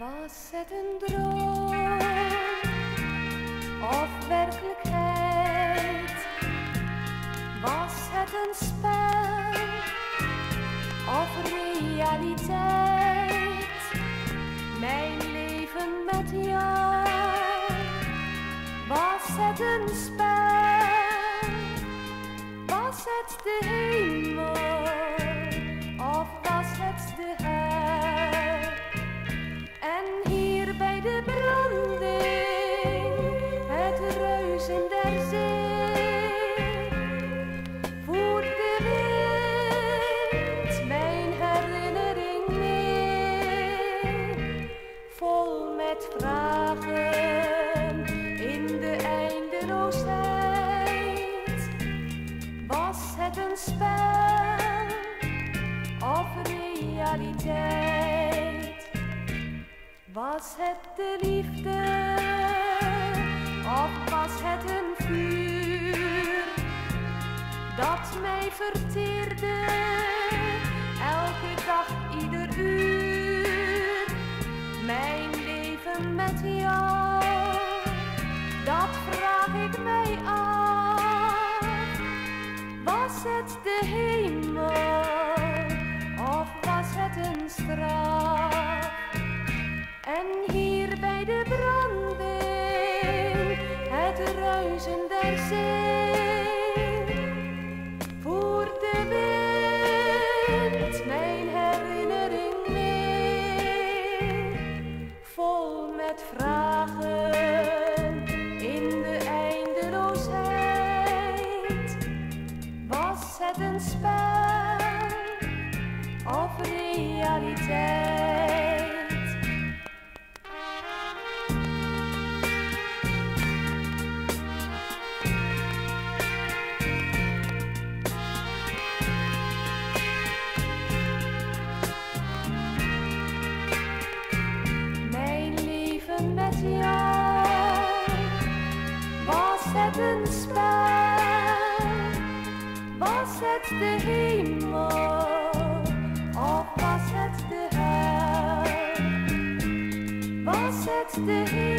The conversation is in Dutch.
Was het een droom of werkelijkheid? Was het een spel of realiteit? Mijn leven met jou, was het een spel? Was het de hemel of was het de hel? En hier bij de branding, het ruisen der zee, voert de wind mijn herinnering mee, vol met vragen in de eindeloosheid. Was het een spel of realiteit? Was het de liefde of was het een vuur dat mij verteerde, elke dag, ieder uur? Mijn leven met jou, dat vraag ik mij af. Was het de hemel of was het een straf? En hier bij de branding, het ruisen der zee, voert de wind mijn herinnering mee, vol met vragen in de eindeloosheid. Was het een spel of realiteit? Met jou, was het een spel? Was het de hemel of was het de hel? Was het de hemel?